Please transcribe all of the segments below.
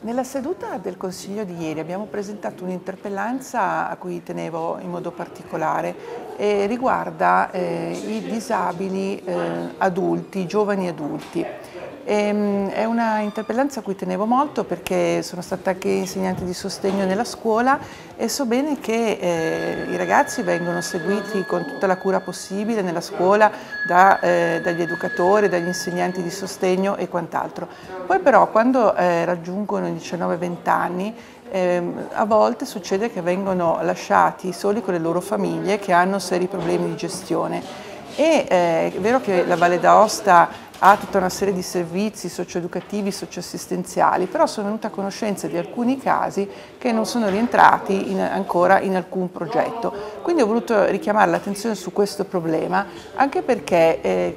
Nella seduta del Consiglio di ieri abbiamo presentato un'interpellanza a cui tenevo in modo particolare e riguarda i disabili adulti, giovani adulti. È una interpellanza a cui tenevo molto perché sono stata anche insegnante di sostegno nella scuola e so bene che i ragazzi vengono seguiti con tutta la cura possibile nella scuola dagli educatori, dagli insegnanti di sostegno e quant'altro. Poi però quando raggiungono i 19-20 anni a volte succede che vengono lasciati soli con le loro famiglie che hanno seri problemi di gestione. È vero che la Valle d'Aosta ha tutta una serie di servizi socioeducativi, socioassistenziali, però sono venuta a conoscenza di alcuni casi che non sono rientrati ancora in alcun progetto. Quindi ho voluto richiamare l'attenzione su questo problema, anche perché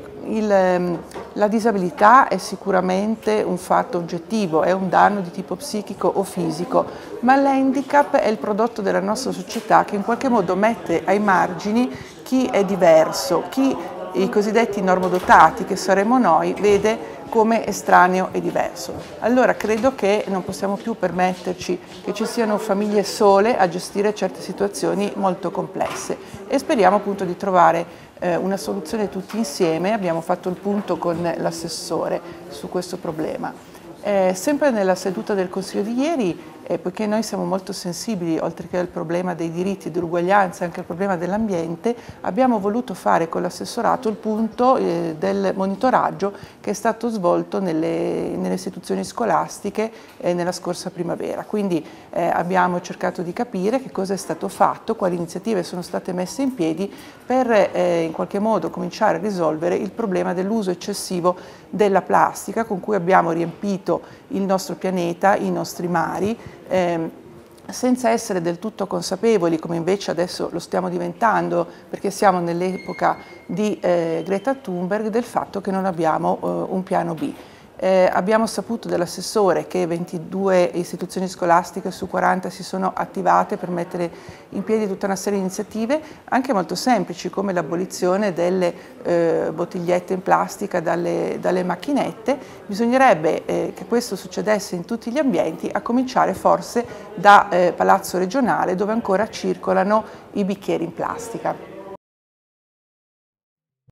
la disabilità è sicuramente un fatto oggettivo, è un danno di tipo psichico o fisico, ma l'handicap è il prodotto della nostra società che in qualche modo mette ai margini chi è diverso, chi i cosiddetti normodotati, che saremo noi, vede come estraneo e diverso. Allora credo che non possiamo più permetterci che ci siano famiglie sole a gestire certe situazioni molto complesse e speriamo appunto di trovare una soluzione tutti insieme. Abbiamo fatto il punto con l'assessore su questo problema. Sempre nella seduta del Consiglio di ieri, poiché noi siamo molto sensibili, oltre che al problema dei diritti e dell'uguaglianza, anche al problema dell'ambiente, abbiamo voluto fare con l'assessorato il punto del monitoraggio che è stato svolto nelle istituzioni scolastiche nella scorsa primavera. Quindi abbiamo cercato di capire che cosa è stato fatto, quali iniziative sono state messe in piedi per in qualche modo cominciare a risolvere il problema dell'uso eccessivo della plastica con cui abbiamo riempito il nostro pianeta, i nostri mari, senza essere del tutto consapevoli, come invece adesso lo stiamo diventando perché siamo nell'epoca di Greta Thunberg, del fatto che non abbiamo un piano B. Abbiamo saputo dall'assessore che 22 istituzioni scolastiche su 40 si sono attivate per mettere in piedi tutta una serie di iniziative anche molto semplici, come l'abolizione delle bottigliette in plastica dalle macchinette. Bisognerebbe che questo succedesse in tutti gli ambienti, a cominciare forse da Palazzo Regionale, dove ancora circolano i bicchieri in plastica.